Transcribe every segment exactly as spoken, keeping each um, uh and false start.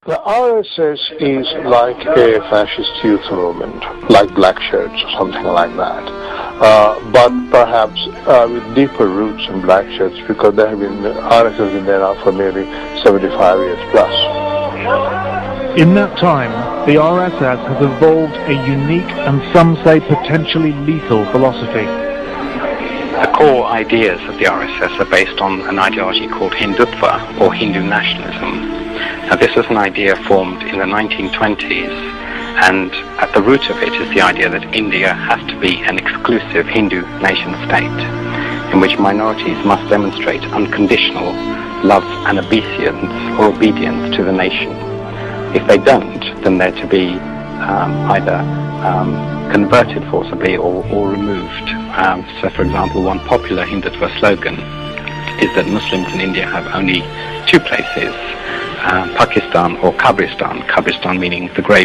The R S S is like a fascist youth movement, like black shirts or something like that, uh, but perhaps uh, with deeper roots in black shirts, because there have been R S S in there now for nearly seventy-five years plus. In that time, the R S S has evolved a unique and some say potentially lethal philosophy. The core ideas of the R S S are based on an ideology called Hindutva, or Hindu nationalism. Now, this was an idea formed in the nineteen twenties, and at the root of it is the idea that India has to be an exclusive Hindu nation-state, in which minorities must demonstrate unconditional love and obeisance or obedience to the nation. If they don't, then they're to be um, either um, converted forcibly or, or removed. Um, so, for example, one popular Hindutva slogan is that Muslims in India have only two places, uh, Pakistan or Kabristan, Kabristan meaning the grave.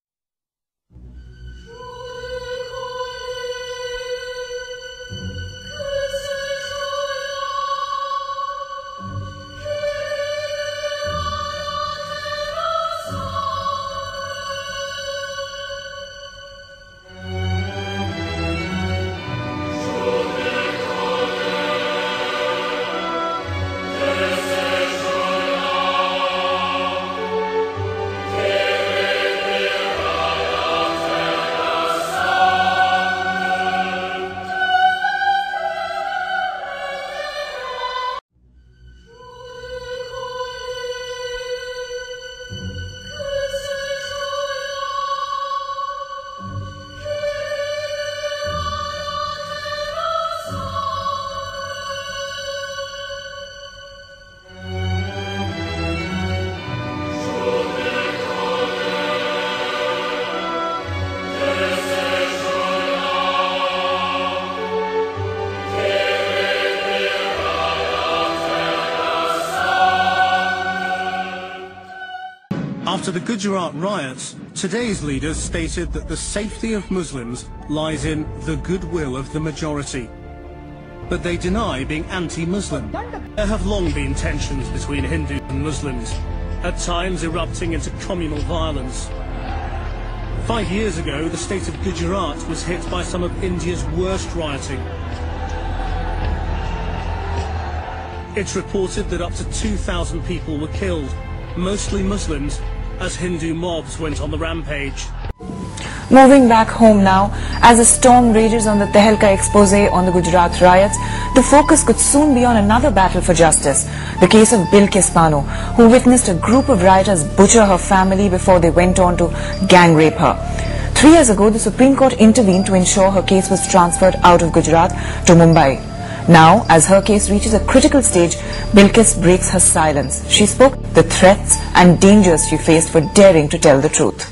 After the Gujarat riots, today's leaders stated that the safety of Muslims lies in the goodwill of the majority. But they deny being anti-Muslim. There have long been tensions between Hindus and Muslims, at times erupting into communal violence. Five years ago, the state of Gujarat was hit by some of India's worst rioting. It's reported that up to two thousand people were killed, mostly Muslims, as Hindu mobs went on the rampage. Moving back home now, as a storm rages on the Tehelka expose on the Gujarat riots, the focus could soon be on another battle for justice, the case of Bilkis Bano, who witnessed a group of rioters butcher her family before they went on to gang rape her. Three years ago, the Supreme Court intervened to ensure her case was transferred out of Gujarat to Mumbai. Now, as her case reaches a critical stage, Bilkis breaks her silence. She spoke the threats and dangers she faced for daring to tell the truth.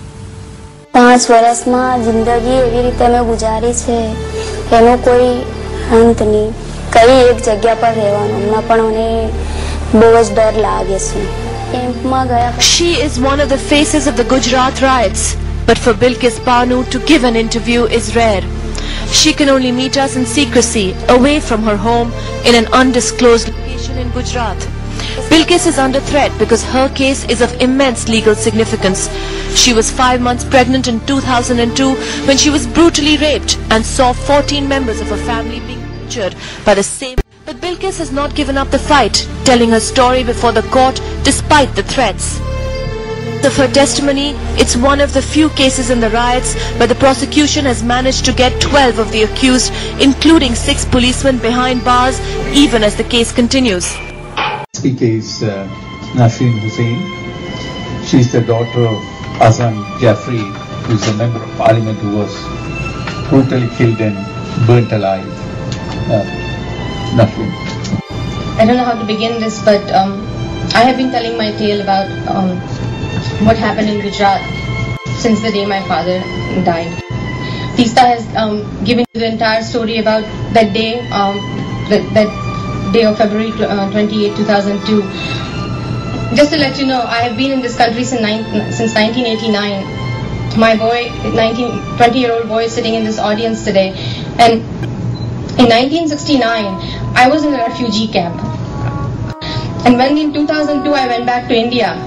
पांच वर्ष में जिंदगी एवी रीते में गुजारी छे एनो कोई अंत नहीं कई एक जगह पर रहवानो हमने पण મને બહુ જ ડર લાગે છે કેમ્પમાં ગયા. She is one of the faces of the Gujarat riots, but for Bilkis Bano to give an interview is rare. She can only meet us in secrecy, away from her home, in an undisclosed location in Gujarat. Bilkis is under threat because her case is of immense legal significance. She was five months pregnant in two thousand two when she was brutally raped and saw fourteen members of her family being butchered by the same. But Bilkis has not given up the fight, telling her story before the court despite the threats. Of her testimony, it's one of the few cases in the riots where the prosecution has managed to get twelve of the accused, including six policemen behind bars, even as the case continues. Speaker is uh, Nasreen Hussain. She is the daughter of Azam Jaffrey, who is a member of parliament who was brutally killed and burnt alive. Uh, Nasreen. I don't know how to begin this, but um, I have been telling my tale about um, what happened in Gujarat since the day my father died. Tista has um, given you the entire story about that day, um, that, that day of February twenty-eighth, two thousand two. Just to let you know, I have been in this country since, since nineteen eighty-nine. My boy, nineteen, twenty-year-old boy is sitting in this audience today. And in nineteen sixty-nine, I was in a refugee camp. And when in two thousand two I went back to India,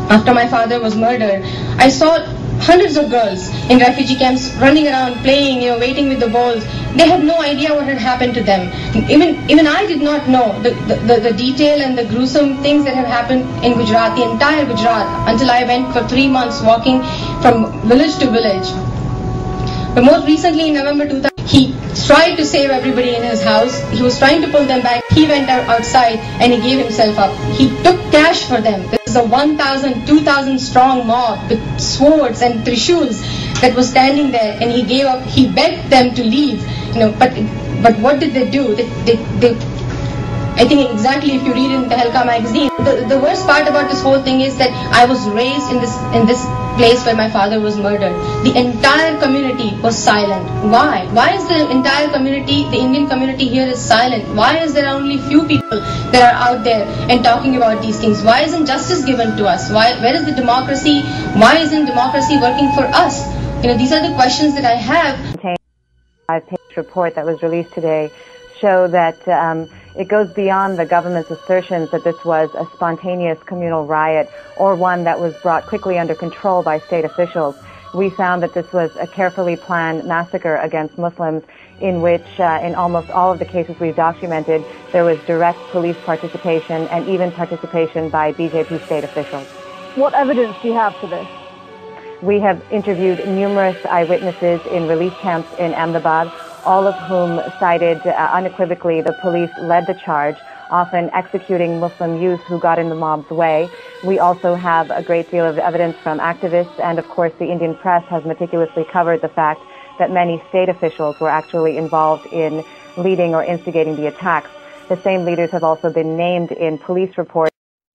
after my father was murdered, I saw hundreds of girls in refugee camps running around, playing, you know, waiting with the balls. They had no idea what had happened to them. Even even I did not know the, the, the detail and the gruesome things that have happened in Gujarat, the entire Gujarat, until I went for three months walking from village to village. But most recently in November two thousand, he tried to save everybody in his house. He was trying to pull them back. He went out outside and he gave himself up. He took cash for them. There's a one thousand, two thousand strong mob with swords and trishuls that was standing there, and he gave up. He begged them to leave. You know, but but what did they do? They, they, they I think exactly if you read in the Tehelka magazine, the, the worst part about this whole thing is that I was raised in this in this place where my father was murdered. The entire community was silent. Why? Why is the entire community, the Indian community here is silent? Why is there only few people that are out there and talking about these things? Why isn't justice given to us? Why? Where is the democracy? Why isn't democracy working for us? You know, these are the questions that I have. A five-page report that was released today show that um, it goes beyond the government's assertions that this was a spontaneous communal riot or one that was brought quickly under control by state officials. We found that this was a carefully planned massacre against Muslims in which, uh, in almost all of the cases we've documented, there was direct police participation and even participation by B J P state officials. What evidence do you have for this? We have interviewed numerous eyewitnesses in relief camps in Ahmedabad, all of whom cited uh, unequivocally the police led the charge, often executing Muslim youth who got in the mob's way. We also have a great deal of evidence from activists, and of course the Indian press has meticulously covered the fact that many state officials were actually involved in leading or instigating the attacks. The same leaders have also been named in police reports.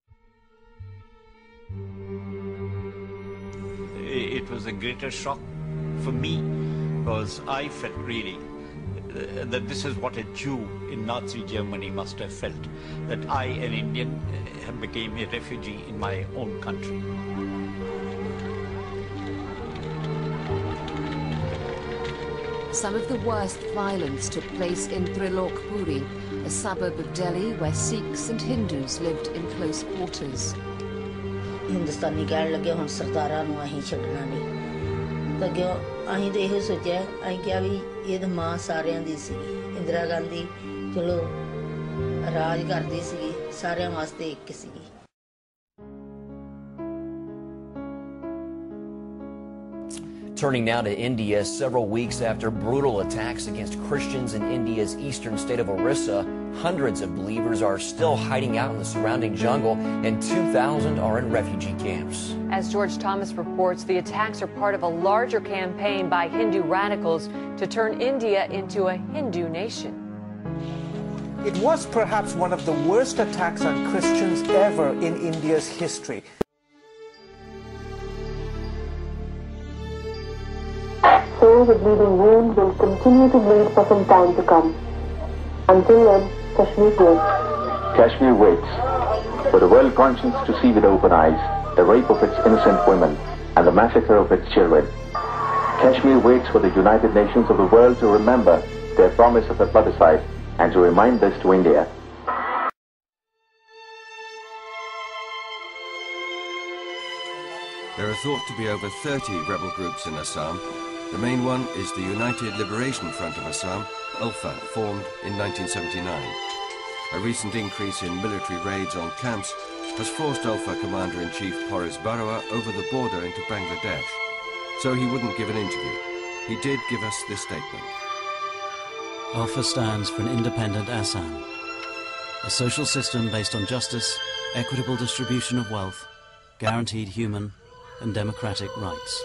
It was a greater shock for me because I felt really uh, that this is what a Jew in Nazi Germany must have felt, that I, an Indian, uh, became a refugee in my own country. Some of the worst violence took place in Trilokpuri, a suburb of Delhi where Sikhs and Hindus lived in close quarters. हिंदुस्तानी कहने लगे हुन सरदारां नूं अहीं छड्डना नहीं तां क्यों अहीं ते इहो सोचिया अहीं क्या भी ये तो मां सारियां दी सी इंदिरा गांधी चलो राज करदी सी सारियां वास्ते एक सी. Turning now to India, several weeks after brutal attacks against Christians in India's eastern state of Orissa, hundreds of believers are still hiding out in the surrounding jungle, and two thousand are in refugee camps. As George Thomas reports, the attacks are part of a larger campaign by Hindu radicals to turn India into a Hindu nation. It was perhaps one of the worst attacks on Christians ever in India's history. So the bleeding wound will continue to bleed for some time to come. Until then, Kashmir waits. Kashmir waits for the world conscience to see with open eyes the rape of its innocent women and the massacre of its children. Kashmir waits for the United Nations of the world to remember their promise of a plebiscite and to remind this to India. There are thought to be over thirty rebel groups in Assam. The main one is the United Liberation Front of Assam, ULFA, formed in nineteen seventy-nine. A recent increase in military raids on camps has forced ULFA Commander-in-Chief Boris Barua over the border into Bangladesh. So he wouldn't give an interview. He did give us this statement. ULFA stands for an independent Assam, a social system based on justice, equitable distribution of wealth, guaranteed human and democratic rights.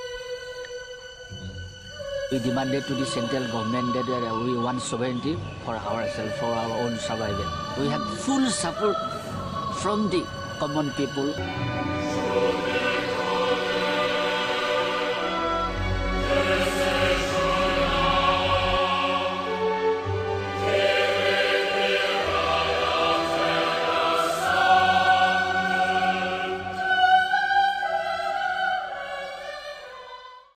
We demanded to the central government that uh, we want sovereignty for ourselves, for our own survival. We have full support from the common people.